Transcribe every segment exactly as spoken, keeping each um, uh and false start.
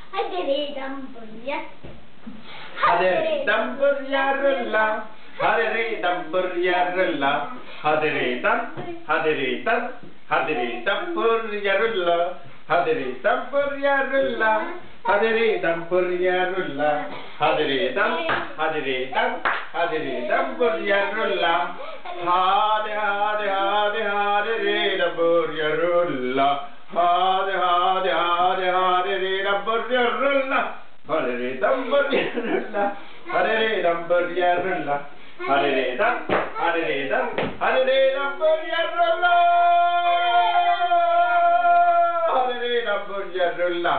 hade redan börjat. Hade redan börjat rulla. Hade redan börjat rulla. Hade redan, hade redan, hade redan börjat rulla. Hade redan börjat rulla. Hade redan börjat rulla. Hade redan, hade redan, hade redan börjat rulla. Hade, hade, hade, hade redan börjat rulla. Hade, hade, hade, hade redan börjat rulla. Hade redan börjat rulla. Hade redan börjat rulla. Hade redan, hade redan, hade redan börjat rulla. Hade redan börjat rulla.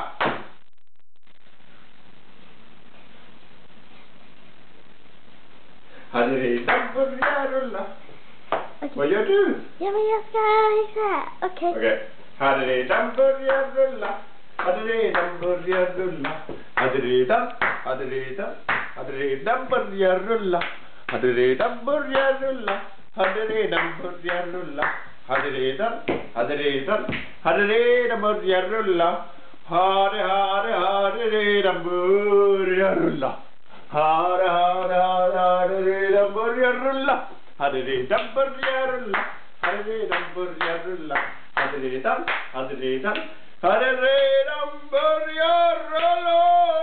Hade redan börjat rulla. Okay. Vad gör du? Ja, men jag ska hitta. Okej. Okej. Okay. Hade redan börjat rulla. Hade redan börjat rulla. Hade redan, hade redan, hade redan börjat rulla. Hade redan börjat rulla. Hade redan börjat rulla. Hade redan, hade redan, hade redan börjat rulla. Hade, hade, hade redan börjat rulla. Hade, hade, hade, hade redan börjat rulla. Hade redan börjat rulla. Hade redan börjat rulla. Hade redan, hade redan, hade redan börjat rulla.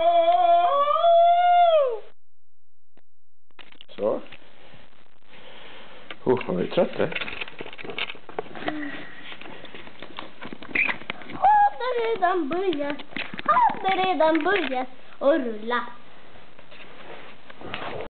Så. Oh, var vi trött där? Hade redan börjat. Hade redan börjat och rulla.